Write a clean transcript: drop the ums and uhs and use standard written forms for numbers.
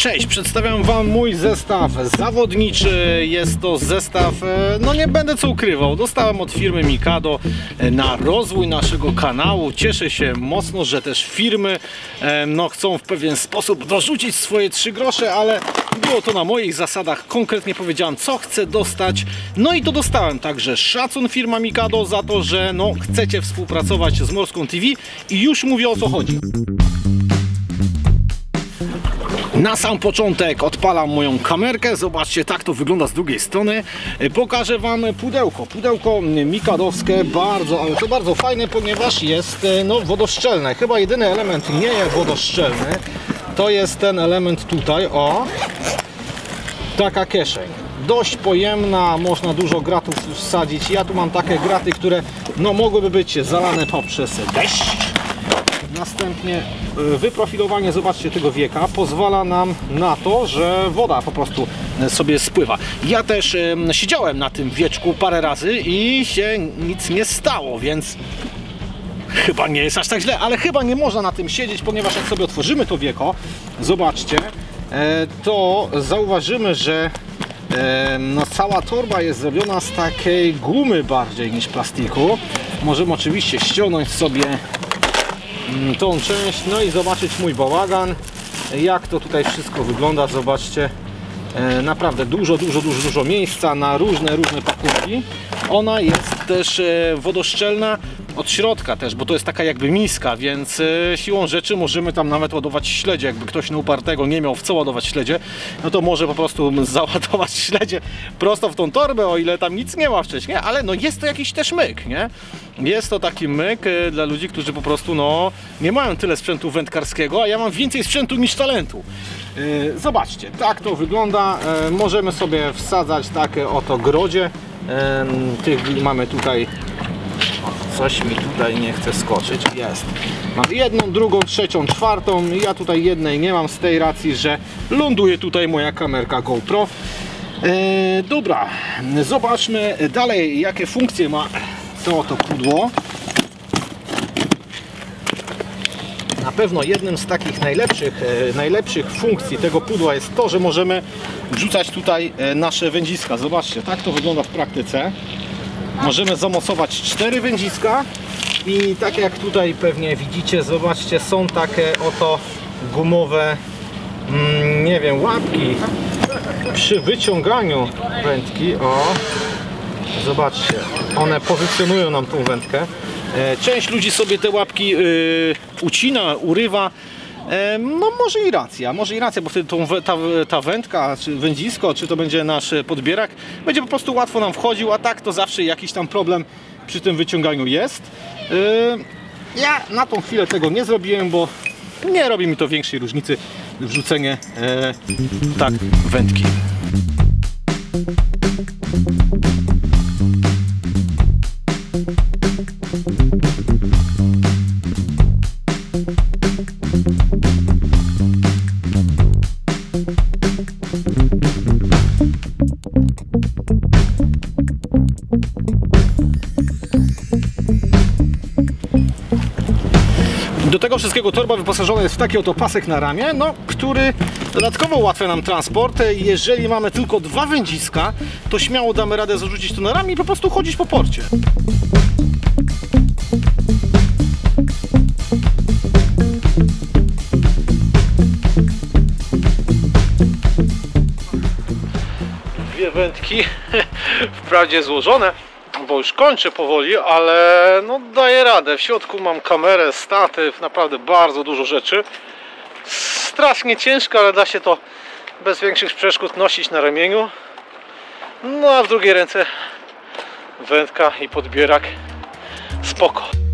Cześć, przedstawiam Wam mój zestaw zawodniczy. Jest to zestaw, no nie będę co ukrywał, dostałem od firmy Mikado na rozwój naszego kanału. Cieszę się mocno, że też firmy no, chcą w pewien sposób dorzucić swoje 3 grosze, ale było to na moich zasadach. Konkretnie powiedziałem, co chcę dostać, no i to dostałem. Także szacun firma Mikado za to, że no, chcecie współpracować z Morską TV i już mówię, o co chodzi. Na sam początek odpalam moją kamerkę. Zobaczcie, tak to wygląda z drugiej strony. Pokażę Wam pudełko. Pudełko mikadowskie, bardzo, ale to bardzo fajne, ponieważ jest no, wodoszczelne. Chyba jedyny element nie jest wodoszczelny. To jest ten element tutaj, o. Taka kieszeń. Dość pojemna, można dużo gratów wsadzić. Ja tu mam takie graty, które no, mogłyby być zalane poprzez deszcz. Następnie wyprofilowanie, zobaczcie, tego wieka pozwala nam na to, że woda po prostu sobie spływa. Ja też siedziałem na tym wieczku parę razy i się nic nie stało, więc chyba nie jest aż tak źle, ale chyba nie można na tym siedzieć, ponieważ jak sobie otworzymy to wieko, zobaczcie, to zauważymy, że no, cała torba jest zrobiona z takiej gumy bardziej niż plastiku. Możemy oczywiście ściągnąć sobie tą część, no i zobaczyć mój bałagan, jak to tutaj wszystko wygląda. Zobaczcie, naprawdę dużo miejsca na różne pakunki. Ona jest też wodoszczelna od środka też, bo to jest taka jakby miska, więc siłą rzeczy możemy tam nawet ładować śledzie. Jakby ktoś na upartego nie miał w co ładować śledzie, no to może po prostu załadować śledzie prosto w tą torbę, o ile tam nic nie ma wcześniej, ale no jest to jakiś też myk, nie? Jest to taki myk dla ludzi, którzy po prostu no nie mają tyle sprzętu wędkarskiego, a ja mam więcej sprzętu niż talentu. Zobaczcie, tak to wygląda. Możemy sobie wsadzać takie oto grodzie. Tych mamy tutaj. Coś mi tutaj nie chce skoczyć. Jest. Mam jedną, drugą, trzecią, czwartą. Ja tutaj jednej nie mam z tej racji, że ląduje tutaj moja kamerka GoPro. Dobra, zobaczmy dalej, jakie funkcje ma to pudło. Na pewno jednym z takich najlepszych funkcji tego pudła jest to, że możemy wrzucać tutaj nasze wędziska. Zobaczcie, tak to wygląda w praktyce. Możemy zamocować 4 wędziska i tak jak tutaj pewnie widzicie, zobaczcie, są takie oto gumowe, nie wiem, łapki przy wyciąganiu wędki. O, zobaczcie, one pozycjonują nam tą wędkę. Część ludzi sobie te łapki ucina, urywa. No może i racja, bo wtedy ta wędka, czy wędzisko, czy to będzie nasz podbierak, będzie po prostu łatwo nam wchodził, a tak to zawsze jakiś tam problem przy tym wyciąganiu jest. Ja na tą chwilę tego nie zrobiłem, bo nie robi mi to większej różnicy wrzucenie tak wędki. Do tego wszystkiego torba wyposażona jest w taki oto pasek na ramię, no, który dodatkowo ułatwia nam transport. Jeżeli mamy tylko 2 wędziska, to śmiało damy radę zarzucić to na ramię i po prostu chodzić po porcie. Dwie wędki, wprawdzie złożone, bo już kończę powoli, ale no daję radę. W środku mam kamerę, statyw, naprawdę bardzo dużo rzeczy. Strasznie ciężko, ale da się to bez większych przeszkód nosić na ramieniu. No a w drugiej ręce wędka i podbierak. Spoko.